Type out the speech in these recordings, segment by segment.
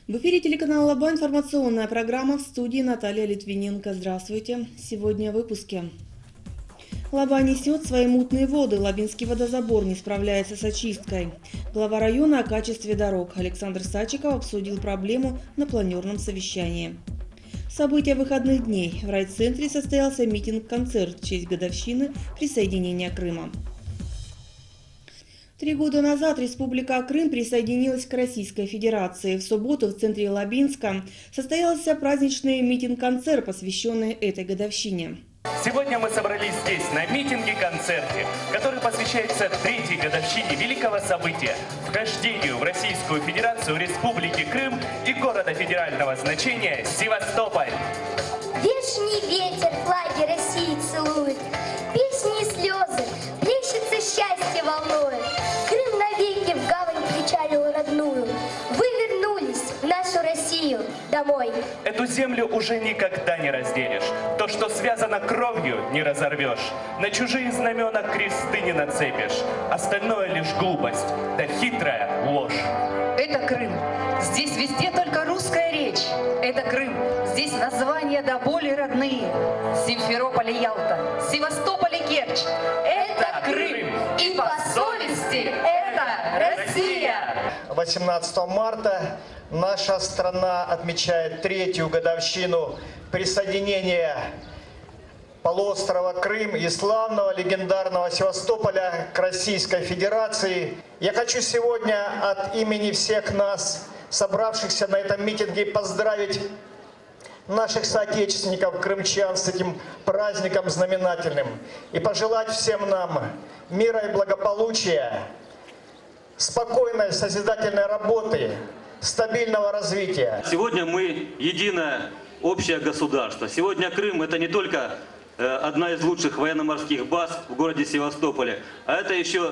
В эфире телеканала Лаба информационная программа, в студии Наталья Литвиненко. Здравствуйте. Сегодня в выпуске. Лаба несет свои мутные воды. Лабинский водозабор не справляется с очисткой. Глава района о качестве дорог. Александр Сачиков обсудил проблему на планерном совещании. События выходных дней. В райцентре состоялся митинг-концерт в честь годовщины присоединения Крыма. 3 года назад Республика Крым присоединилась к Российской Федерации. В субботу в центре Лабинска состоялся праздничный митинг-концерт, посвященный этой годовщине. Сегодня мы собрались здесь на митинге-концерте, который посвящается 3-й годовщине великого события – вхождению в Российскую Федерацию Республики Крым и города федерального значения Севастополь. Вешний ветер флаги России целует, песни и слезы, плещется счастье волнует. Крым навеки в гавань причалил родную. Вы вернулись в нашу Россию домой. Эту землю уже никогда не разделишь. То, что связано кровью, не разорвешь. На чужие знамена кресты не нацепишь. Остальное лишь глупость, да хитрая ложь. Это Крым. Здесь везде только русская речь. Это Крым. Здесь названия до боли родные. Симферополь и Ялта, Севастополь и Керчь. Это Крым. И по совести это Россия. 18 марта наша страна отмечает 3-ю годовщину присоединения полуострова Крым и славного легендарного Севастополя к Российской Федерации. Я хочу сегодня от имени всех нас, собравшихся на этом митинге, поздравить наших соотечественников, крымчан, с этим праздником знаменательным. И пожелать всем нам мира и благополучия, спокойной, созидательной работы, стабильного развития. Сегодня мы единое общее государство. Сегодня Крым – это не только одна из лучших военно-морских баз в городе Севастополе, а это еще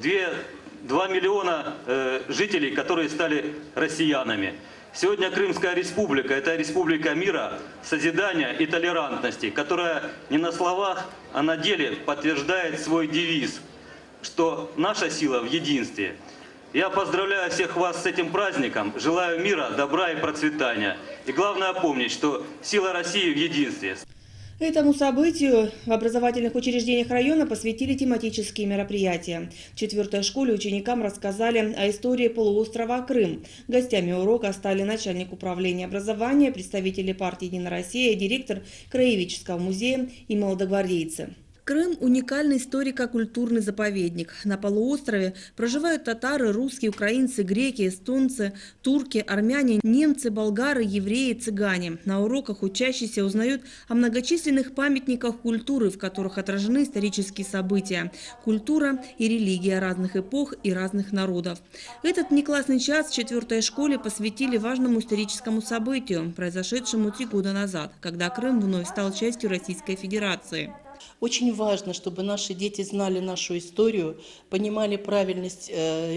2 миллиона жителей, которые стали россиянами. Сегодня Крымская республика – это республика мира, созидания и толерантности, которая не на словах, а на деле подтверждает свой девиз, что наша сила в единстве. Я поздравляю всех вас с этим праздником, желаю мира, добра и процветания. И главное помнить, что сила России в единстве. Этому событию в образовательных учреждениях района посвятили тематические мероприятия. В 4-й школе ученикам рассказали о истории полуострова Крым. Гостями урока стали начальник управления образования, представители партии «Единая Россия», директор Краеведческого музея и молодогвардейцы. Крым – уникальный историко-культурный заповедник. На полуострове проживают татары, русские, украинцы, греки, эстонцы, турки, армяне, немцы, болгары, евреи, цыгане. На уроках учащиеся узнают о многочисленных памятниках культуры, в которых отражены исторические события, культура и религия разных эпох и разных народов. Этот внеклассный час в 4-й школе посвятили важному историческому событию, произошедшему 3 года назад, когда Крым вновь стал частью Российской Федерации. Очень важно, чтобы наши дети знали нашу историю, понимали правильность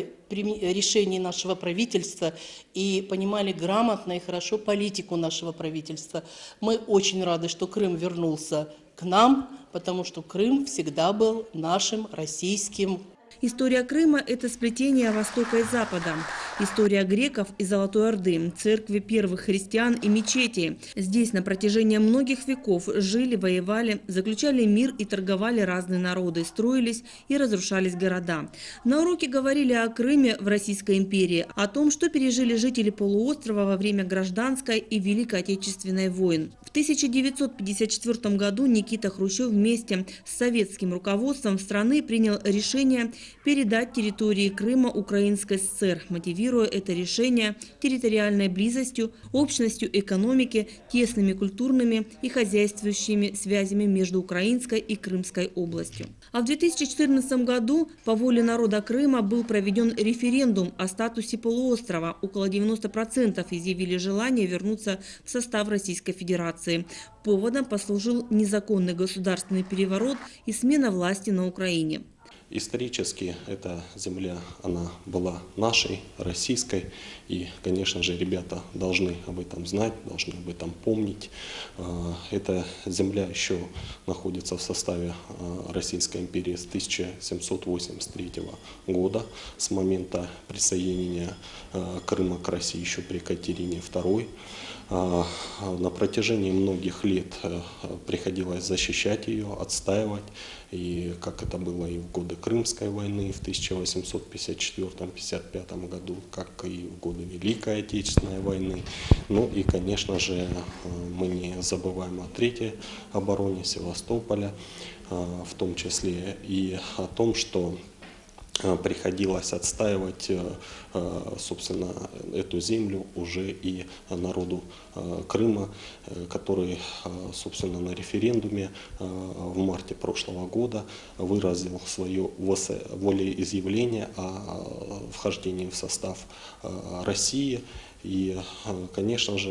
решений нашего правительства и понимали грамотно и хорошо политику нашего правительства. Мы очень рады, что Крым вернулся к нам, потому что Крым всегда был нашим российским. История Крыма – это сплетение Востока и Запада. История греков и Золотой Орды, церкви первых христиан и мечети. Здесь на протяжении многих веков жили, воевали, заключали мир и торговали разные народы, строились и разрушались города. На уроке говорили о Крыме в Российской империи, о том, что пережили жители полуострова во время Гражданской и Великой Отечественной войн. В 1954 году Никита Хрущев вместе с советским руководством страны принял решение передать территории Крыма Украинской ССР, мотивируя это решение территориальной близостью, общностью экономики, тесными культурными и хозяйствующими связями между Украинской и Крымской областью. А в 2014 году по воле народа Крыма был проведен референдум о статусе полуострова. Около 90% изъявили желание вернуться в состав Российской Федерации. Поводом послужил незаконный государственный переворот и смена власти на Украине. Исторически эта земля, она была нашей, российской, и, конечно же, ребята должны об этом знать, должны об этом помнить. Эта земля еще находится в составе Российской империи с 1783 года, с момента присоединения Крыма к России еще при Екатерине II. На протяжении многих лет приходилось защищать ее, отстаивать, и как это было и в годы Крымской войны в 1854-55 году, как и в годы Великой Отечественной войны. Ну и, конечно же, мы не забываем о Третьей обороне Севастополя, в том числе и о том, что приходилось отстаивать, собственно, эту землю уже и народу Крыма, который, собственно, на референдуме в марте прошлого года выразил свое волеизъявление о вхождении в состав России. И, конечно же,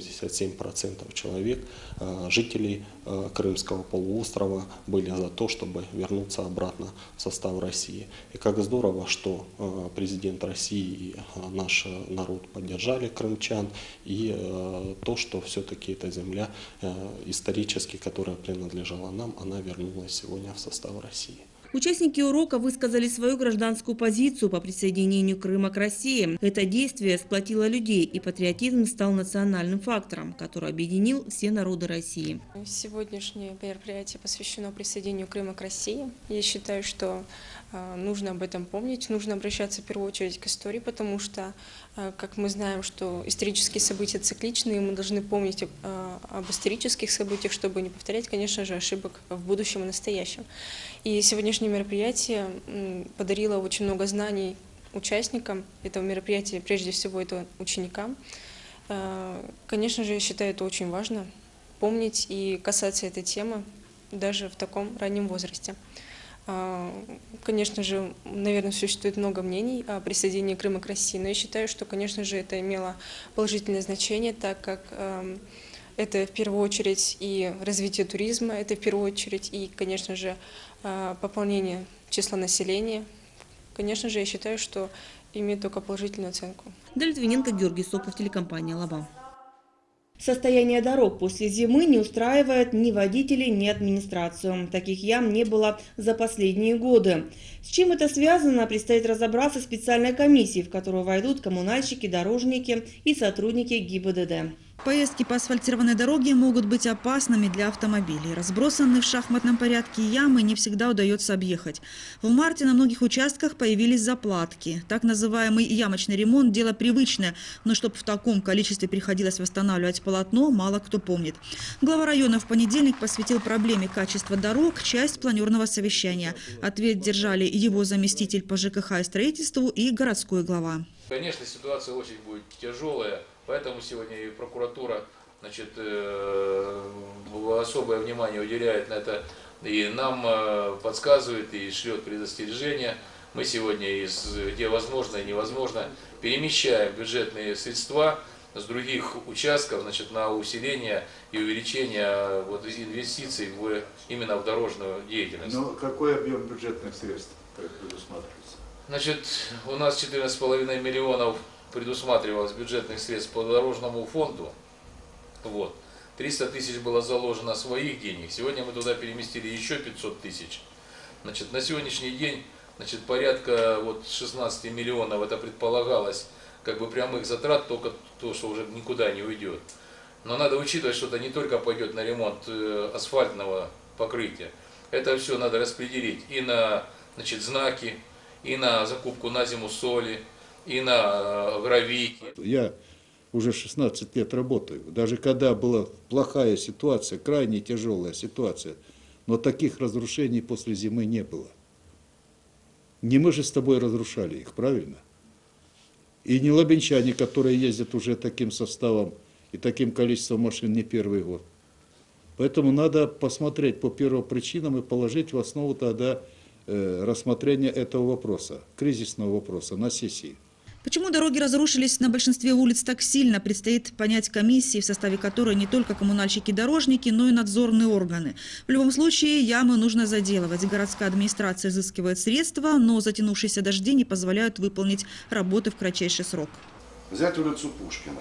87% человек, жителей Крымского полуострова, были за то, чтобы вернуться обратно в состав России. И как здорово, что президент России и наш народ поддержали крымчан, и то, что все-таки эта земля исторически, которая принадлежала нам, она вернулась сегодня в состав России. Участники урока высказали свою гражданскую позицию по присоединению Крыма к России. Это действие сплотило людей, и патриотизм стал национальным фактором, который объединил все народы России. Сегодняшнее мероприятие посвящено присоединению Крыма к России. Я считаю, что нужно об этом помнить, нужно обращаться в первую очередь к истории, потому что, как мы знаем, что исторические события цикличны, и мы должны помнить об исторических событиях, чтобы не повторять, конечно же, ошибок в будущем и настоящем. И сегодняшнее мероприятие подарило очень много знаний участникам этого мероприятия, прежде всего это ученикам. Конечно же, я считаю, это очень важно помнить и касаться этой темы даже в таком раннем возрасте. Конечно же, наверное, существует много мнений о присоединении Крыма к России, но я считаю, что, конечно же, это имело положительное значение, так как это в первую очередь и развитие туризма, это в первую очередь и, конечно же, пополнение числа населения. Конечно же, я считаю, что имеет только положительную оценку. Дарья Литвиненко, Георгий Соков, телекомпания «Лаба». Состояние дорог после зимы не устраивает ни водителей, ни администрацию. Таких ям не было за последние годы. С чем это связано, предстоит разобраться в специальной комиссии, в которую войдут коммунальщики, дорожники и сотрудники ГИБДД. Поездки по асфальтированной дороге могут быть опасными для автомобилей. Разбросанные в шахматном порядке ямы не всегда удается объехать. В марте на многих участках появились заплатки. Так называемый ямочный ремонт – дело привычное, но чтобы в таком количестве приходилось восстанавливать полотно, мало кто помнит. Глава района в понедельник посвятил проблеме качества дорог часть планерного совещания. Ответ держали его заместитель по ЖКХ и строительству и городской глава. Конечно, ситуация очень будет тяжелая. Поэтому сегодня и прокуратура, особое внимание уделяет на это, и нам подсказывает, и шлет предостережения. Мы сегодня, где возможно и невозможно, перемещаем бюджетные средства с других участков, на усиление и увеличение инвестиций именно в дорожную деятельность. Но какой объем бюджетных средств предусматривается? У нас 14,5 миллионов предусматривалось бюджетных средств по дорожному фонду. 300 тысяч было заложено своих денег. Сегодня мы туда переместили еще 500 тысяч. На сегодняшний день порядка 16 миллионов это предполагалось прямых затрат, только то, что уже никуда не уйдет. Но надо учитывать, что это не только пойдет на ремонт асфальтного покрытия. Это все надо распределить и на знаки, и на закупку на зиму соли, и на гравийки. Я уже 16 лет работаю. Даже когда была плохая ситуация, крайне тяжелая ситуация, но таких разрушений после зимы не было. Не мы же с тобой разрушали их, правильно? И не лабинчане, которые ездят уже таким составом и таким количеством машин не первый год. Поэтому надо посмотреть по первопричинам и положить в основу тогда рассмотрения этого вопроса, кризисного вопроса на сессии. Почему дороги разрушились на большинстве улиц так сильно, предстоит понять комиссии, в составе которой не только коммунальщики-дорожники, но и надзорные органы. В любом случае, ямы нужно заделывать. Городская администрация изыскивает средства, но затянувшиеся дожди не позволяют выполнить работы в кратчайший срок. Взять улицу Пушкина.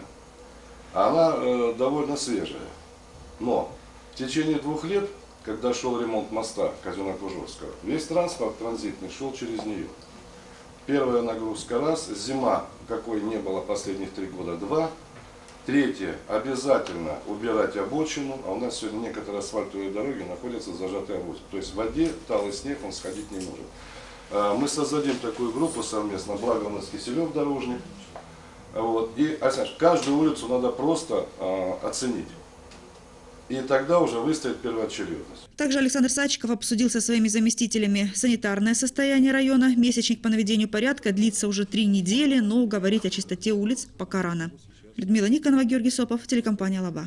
Она довольно свежая. Но в течение 2 лет, когда шел ремонт моста Казёнок-Ужурского, весь транспорт транзитный шел через нее. Первая нагрузка раз, зима, какой не было последних 3 года, 2. Третье, обязательно убирать обочину, а у нас сегодня некоторые асфальтовые дороги находятся зажатые обочины. То есть в воде талый снег, он сходить не может. Мы создадим такую группу совместно, благо у нас Киселев дорожник. Вот. И, Александр, каждую улицу надо просто оценить. И тогда уже выставить первоочередность. Также Александр Садчиков обсудил со своими заместителями санитарное состояние района. Месячник по наведению порядка длится уже 3 недели, но говорить о чистоте улиц пока рано. Людмила Никонова, Георгий Сопов, телекомпания «Лаба».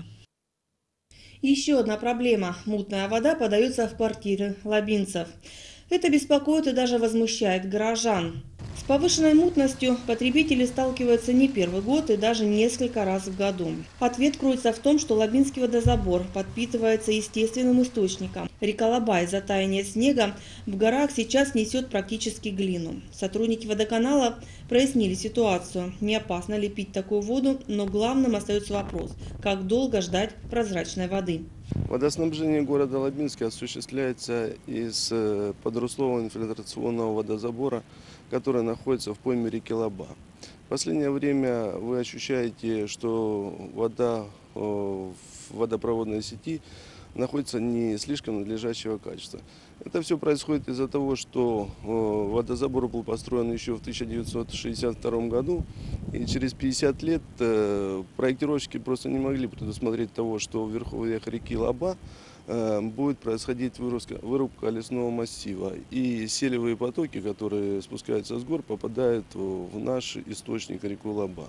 Еще одна проблема. Мутная вода подается в квартиры лабинцев. Это беспокоит и даже возмущает горожан. С повышенной мутностью потребители сталкиваются не первый год и даже несколько раз в году. Ответ кроется в том, что Лабинский водозабор подпитывается естественным источником. Река Лаба из-за таяния снега в горах сейчас несет практически глину. Сотрудники водоканала прояснили ситуацию. Не опасно ли пить такую воду, но главным остается вопрос, как долго ждать прозрачной воды. Водоснабжение города Лабинска осуществляется из подруслового инфильтрационного водозабора, который находится в пойме реки Лаба. В последнее время вы ощущаете, что вода в водопроводной сети находится не слишком надлежащего качества. Это все происходит из-за того, что водозабор был построен еще в 1962 году, и через 50 лет проектировщики просто не могли предусмотреть того, что в верховьях реки Лаба будет происходить вырубка лесного массива, и селевые потоки, которые спускаются с гор, попадают в наш источник реку Лаба.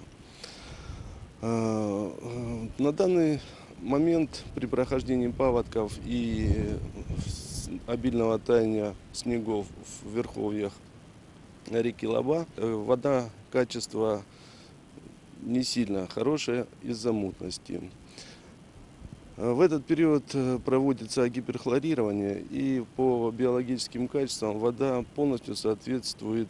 На данный момент при прохождении паводков и обильного таяния снегов в верховьях реки Лаба вода качества не сильно хорошая из-за мутности. В этот период проводится гиперхлорирование, и по биологическим качествам вода полностью соответствует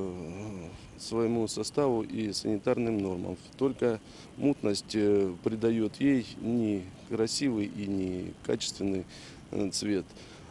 своему составу и санитарным нормам. Только мутность придает ей не красивый и не качественный цвет.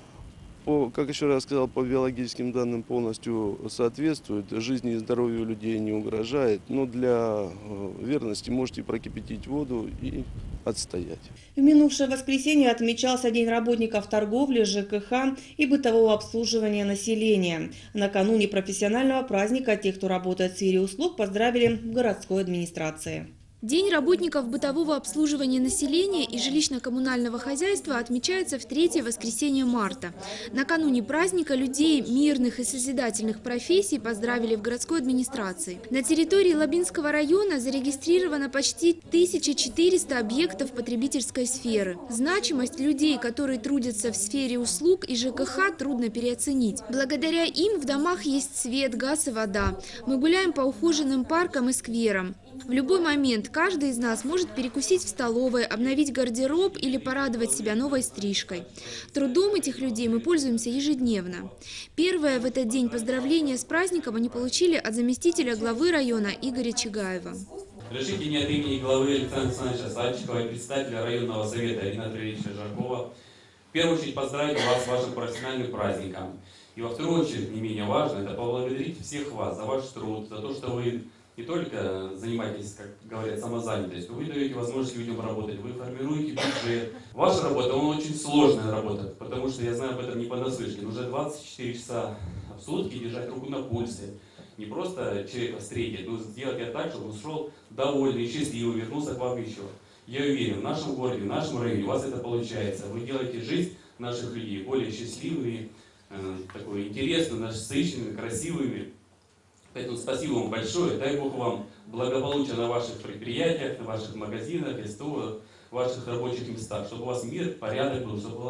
Как еще раз сказал, по биологическим данным полностью соответствует, жизни и здоровью людей не угрожает, но для верности можете прокипятить воду и отстоять. В минувшее воскресенье отмечался День работников торговли, ЖКХ и бытового обслуживания населения. Накануне профессионального праздника тех, кто работает в сфере услуг, поздравили в городской администрации. День работников бытового обслуживания населения и жилищно-коммунального хозяйства отмечается в 3-е воскресенье марта. Накануне праздника людей мирных и созидательных профессий поздравили в городской администрации. На территории Лабинского района зарегистрировано почти 1400 объектов потребительской сферы. Значимость людей, которые трудятся в сфере услуг и ЖКХ, трудно переоценить. Благодаря им в домах есть свет, газ и вода. Мы гуляем по ухоженным паркам и скверам. В любой момент каждый из нас может перекусить в столовой, обновить гардероб или порадовать себя новой стрижкой. Трудом этих людей мы пользуемся ежедневно. Первое в этот день поздравление с праздником они получили от заместителя главы района Игоря Чигаева. Разрешите от имени главы Александра Александровича Садчикова и председателя районного совета Игната Ильича Жаркова в первую очередь поздравить вас с вашим профессиональным праздником. И во вторую очередь, не менее важно, это поблагодарить всех вас за ваш труд, за то, что вы не только занимаетесь, как говорят, самозанятостью, вы даете возможность людям работать, вы формируете бюджет. Ваша работа, она очень сложная работа, потому что я знаю об этом не понаслышке. Нужно 24 часа в сутки держать руку на пульсе. Не просто человека встретить, но сделать это так, чтобы он шел довольный, счастливый, вернулся к вам еще. Я уверен, в нашем городе, в нашем районе у вас это получается. Вы делаете жизнь наших людей более счастливыми, такой интересными, насыщенными, красивыми. Поэтому спасибо вам большое. Дай Бог вам благополучия на ваших предприятиях, на ваших магазинах, СТО, ваших рабочих местах. Чтобы у вас мир, порядок был, чтобы была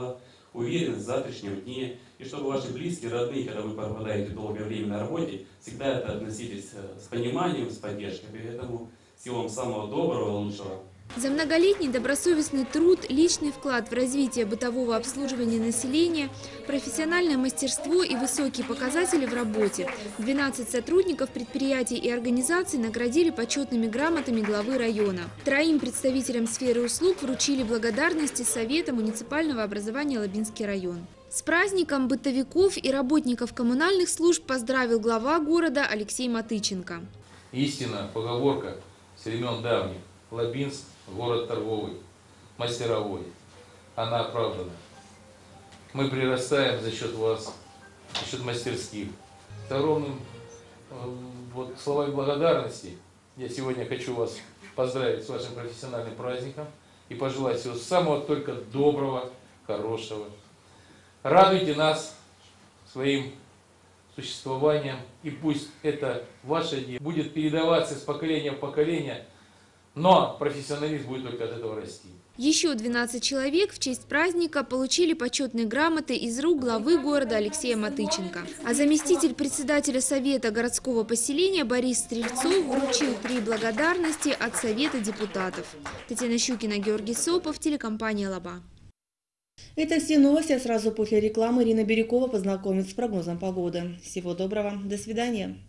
уверенность в завтрашнем дне, и чтобы ваши близкие, родные, когда вы пропадаете долгое время на работе, всегда это относились с пониманием, с поддержкой. Поэтому всего вам самого доброго, лучшего. За многолетний добросовестный труд, личный вклад в развитие бытового обслуживания населения, профессиональное мастерство и высокие показатели в работе 12 сотрудников предприятий и организаций наградили почетными грамотами главы района. 3 представителям сферы услуг вручили благодарности Совета муниципального образования Лабинский район. С праздником бытовиков и работников коммунальных служб поздравил глава города Алексей Матыченко. Истинно, поговорка с времен давних. Лабинск – город торговый, мастеровой. Она оправдана. Мы прирастаем за счет вас, за счет мастерских. С огромным словами благодарности я сегодня хочу вас поздравить с вашим профессиональным праздником и пожелать всего самого только доброго, хорошего. Радуйте нас своим существованием, и пусть это ваше дело будет передаваться с поколения в поколение, но профессионализм будет только от этого расти. Еще 12 человек в честь праздника получили почетные грамоты из рук главы города Алексея Матыченко. А заместитель председателя Совета городского поселения Борис Стрельцов вручил 3 благодарности от Совета депутатов. Татьяна Щукина, Георгий Сопов, телекомпания «Лаба». Это все новости, а сразу после рекламы Ирина Бирюкова познакомит с прогнозом погоды. Всего доброго, до свидания.